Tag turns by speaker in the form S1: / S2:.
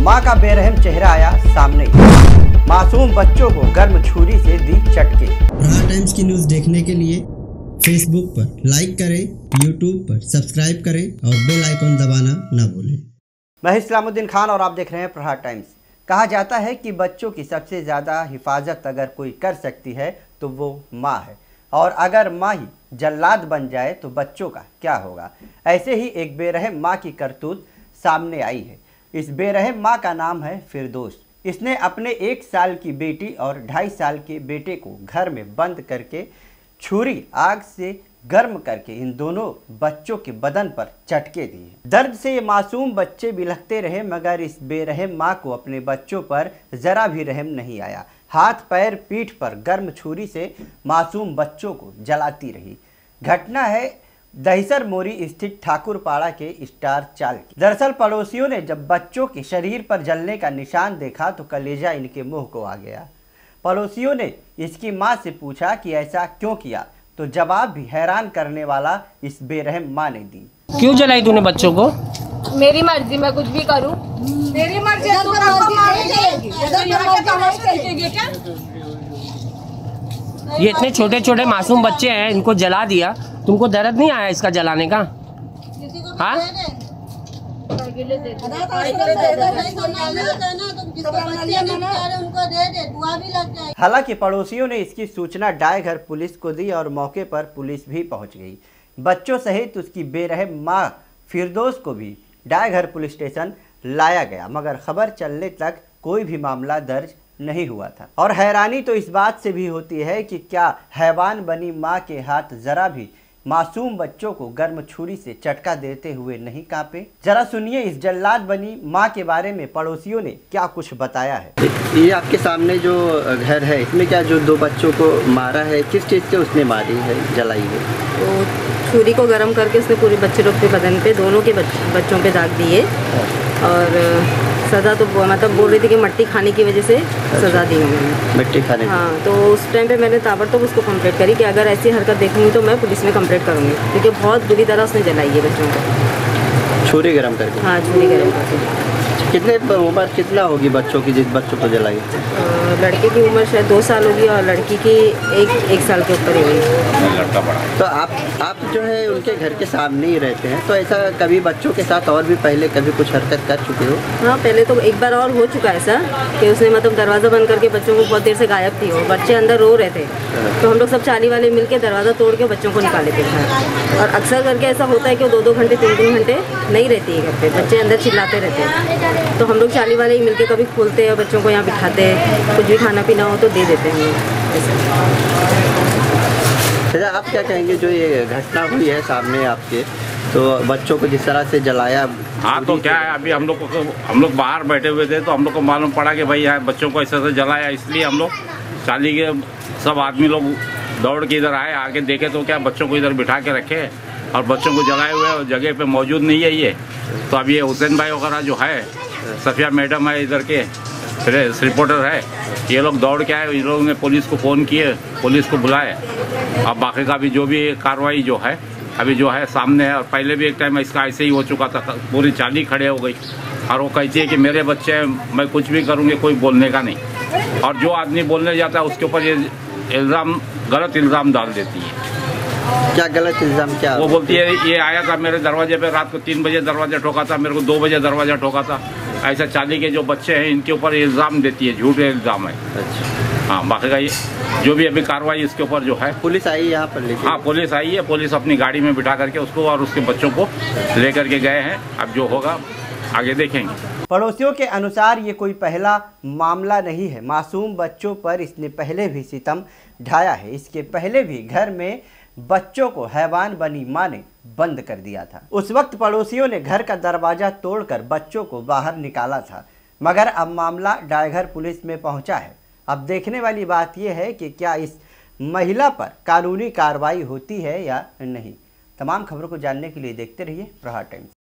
S1: मां का बेरहम चेहरा आया सामने। मासूम बच्चों को गर्म छुरी से दी चटके।
S2: प्रहार टाइम्स की न्यूज़ देखने के लिए फेसबुक पर लाइक करें, यूट्यूब पर सब्सक्राइब करें और बेल आइकन दबाना न भूलें।
S1: मैं इस्लामुद्दीन खान और आप देख रहे हैं प्रहार टाइम्स। कहा जाता है कि बच्चों की सबसे ज़्यादा हिफाजत अगर कोई कर सकती है तो वो माँ है, और अगर माँ ही जल्लाद बन जाए तो बच्चों का क्या होगा। ऐसे ही एक बेरहम माँ की करतूत सामने आई है। इस बेरहम माँ का नाम है फिरदौस। इसने अपने 1 साल की बेटी और 2.5 साल के बेटे को घर में बंद करके छुरी आग से गर्म करके इन दोनों बच्चों के बदन पर चटके दिए। दर्द से ये मासूम बच्चे बिलखते रहे, मगर इस बेरहम माँ को अपने बच्चों पर जरा भी रहम नहीं आया। हाथ पैर पीठ पर गर्म छुरी से मासूम बच्चों को जलाती रही। घटना है दहिसर मोरी स्थित ठाकुरपाड़ा के स्टार चाल की। दरअसल पड़ोसियों ने जब बच्चों के शरीर पर जलने का निशान देखा तो कलेजा इनके मुंह को आ गया। पड़ोसियों ने इसकी मां से पूछा कि ऐसा क्यों किया, तो जवाब भी हैरान करने वाला इस बेरहम मां ने दी।
S3: क्यों जलाई तूने बच्चों को?
S4: मेरी मर्जी, मैं कुछ भी करूं।
S5: मेरी मर्जी
S3: ये इतने छोटे छोटे मासूम बच्चे हैं, इनको जला दिया, तुमको दर्द नहीं आया इसका जलाने का? हाँ,
S1: हालांकि पड़ोसियों ने इसकी सूचना डायघर पुलिस को दी और मौके पर पुलिस भी पहुंच गई। बच्चों सहित उसकी बेरहम मां फिरदौस को भी डायघर पुलिस स्टेशन लाया गया, मगर खबर चलने तक कोई भी मामला दर्ज नहीं हुआ था। और हैरानी तो इस बात से भी होती है कि क्या हैवान बनी मां के हाथ जरा भी मासूम बच्चों को गर्म छुरी से चटका देते हुए नहीं कांपे। जरा सुनिए इस जल्लाद बनी मां के बारे में पड़ोसियों ने क्या कुछ बताया है।
S6: ये आपके सामने जो घर है, इसमें क्या जो 2 बच्चों को मारा है, किस चीज़ से उसने मारी है, जलाई है?
S7: तो छुरी को गर्म करके उसने पूरे बच्चे लोग के बदन पे, दोनों के बच्चों पे दाग दिए, और सज़ा तो मतलब बोल रही थी कि मट्टी खाने की वजह से सज़ा दी उन्होंने।
S6: मट्टी खाने?
S7: हाँ, तो उस टाइम पे मैंने ताबड़तोब उसको कंप्लेंट करी कि अगर ऐसी हरकत देखूंगी तो मैं पुलिस में कंप्लेंट करूंगी, क्योंकि बहुत बुरी तरह उसने जलाई है बच्चों को
S6: छुरी गरम करके।
S7: हाँ, छुरी गरम करके।
S6: कितने उम्र कितना होगी बच्चों की जिस बच्चों को जलाई?
S7: लड़के की उम्र शायद 2 साल होगी और लड़की की 1 साल के ऊपर ही होगी।
S6: लड़का बड़ा। तो आप जो है उनके घर के सामने ही रहते हैं, तो ऐसा कभी बच्चों के साथ और भी पहले कभी कुछ हरकत कर चुके हो?
S7: हाँ, पहले तो एक बार और हो चुका है ऐसा कि उसने मतलब दरवाज़ा बंद करके बच्चों को बहुत देर से गायब थी, और बच्चे अंदर रो रहे थे, तो हम लोग सब चाली वाले मिलके दरवाज़ा तोड़ के बच्चों को निकाले थे घर। और अक्सर करके ऐसा होता है कि 2-2 घंटे 3-3 घंटे नहीं रहती है घर पे, बच्चे अंदर चिल्लाते रहते हैं, तो हम लोग चाली वाले ही मिलके कभी खोलते हैं, बच्चों को यहाँ बिठाते हैं, कुछ भी खाना पीना हो तो दे देते हैं।
S6: अच्छा, आप क्या कहेंगे जो ये घटना हुई है सामने आपके, तो बच्चों को जिस तरह से जलाया?
S8: हाँ, तो क्या है, अभी हम लोग बाहर बैठे हुए थे तो हम लोग को मालूम पड़ा कि भाई यहाँ बच्चों को ऐसे जलाया, इसलिए हम लोग चाली के सब आदमी लोग दौड़ के इधर आए, आके देखे तो क्या बच्चों को इधर बिठा के रखे और बच्चों को जलाए हुए जगह पे मौजूद नहीं है ये। तो अब ये हुसैन भाई वगैरह जो है, सफिया मैडम है इधर के रिपोर्टर है, ये लोग दौड़ के आए, इन लोगों ने पुलिस को फ़ोन किए, पुलिस को बुलाए। अब बाकी का भी जो भी कार्रवाई जो है अभी जो है सामने है। और पहले भी एक टाइम इसका ऐसे ही हो चुका था, पूरी चाली खड़े हो गई और वो कहती है कि मेरे बच्चे हैं, मैं कुछ भी करूँगी, कोई बोलने का नहीं। और जो आदमी बोलने जाता है उसके ऊपर ये गलत इल्ज़ाम डाल देती है।
S6: क्या गलत इल्ज़ाम? क्या
S8: वो बोलती है ये आया था मेरे दरवाजे पे, रात को 3 बजे दरवाजा ठोका था, मेरे को 2 बजे दरवाजा ठोका था। ऐसा चाली के जो बच्चे हैं इनके ऊपर इल्ज़ाम देती है, झूठे इल्ज़ाम है।
S6: अच्छा।
S8: हाँ, बाकी का ये जो भी अभी कार्रवाई इसके ऊपर जो है,
S6: पुलिस आई यहाँ पर लेके?
S8: हाँ, पुलिस आई है, पुलिस अपनी गाड़ी में बिठा करके उसको और उसके बच्चों को लेकर के गए हैं। अब जो होगा आगे देखेंगे।
S1: पड़ोसियों के अनुसार ये कोई पहला मामला नहीं है। मासूम बच्चों पर इसने पहले भी सितम ढाया है। इसके पहले भी घर में बच्चों को हैवान बनी मां ने बंद कर दिया था। उस वक्त पड़ोसियों ने घर का दरवाजा तोड़कर बच्चों को बाहर निकाला था, मगर अब मामला डायघर पुलिस में पहुंचा है। अब देखने वाली बात यह है कि क्या इस महिला पर कानूनी कार्रवाई होती है या नहीं। तमाम खबरों को जानने के लिए देखते रहिए प्रहार टाइम्स।